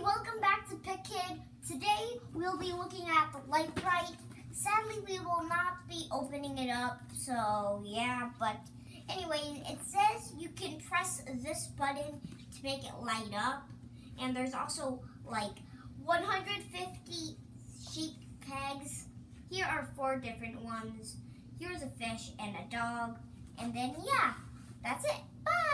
welcome back to Pet Kid. Today we'll be looking at the Lite-Brite. Sadly, we will not be opening it up, so yeah, but anyway, it says you can press this button to make it light up, and there's also like 150 sheep pegs. Here are 4 different ones. Here's a fish and a dog, and then yeah, that's it. Bye!